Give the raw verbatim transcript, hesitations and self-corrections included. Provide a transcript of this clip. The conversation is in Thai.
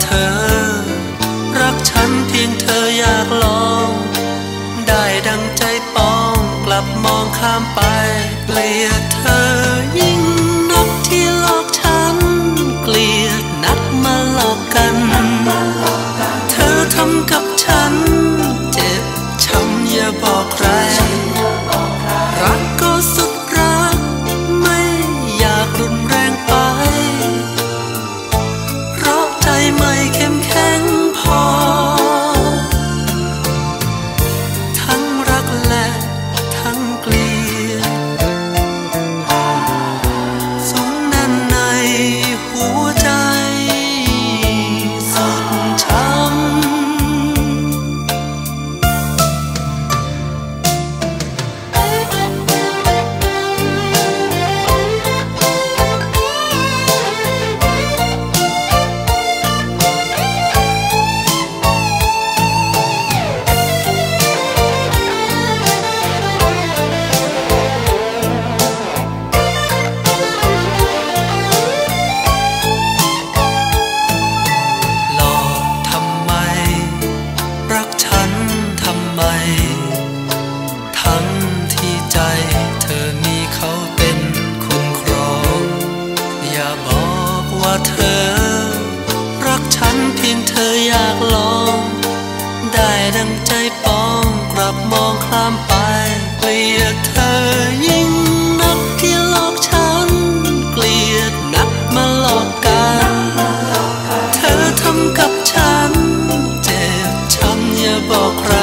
เธอรักฉันเพียงเธออยากลองได้ดังใจปองกลับมองข้ามไปเกลียดเธอยิ่งนักที่หลอกฉันเกลียดนักมาหลอกกันเธอทำกับฉันเจ็บช้ำอย่าบอกใครรักก็สุดรักไม่อยากรุนแรงไปเพราะใจไม่เข้มแข็งพอทั้งรักและทั้งเกลียดสมแน่นในหัวใจสุดช้ำทั้งที่ใจเธอมีเขาเป็นคนครองอย่าบอกว่าเธอรักฉันเพียงเธออยากลองได้ดังใจปองกลับมองข้ามไปเกลียดเธอยิ่งนักที่หลอกฉันเกลียดนักมาหลอกกันเธอทำกับฉันเจ็บช้ำอย่าบอกใคร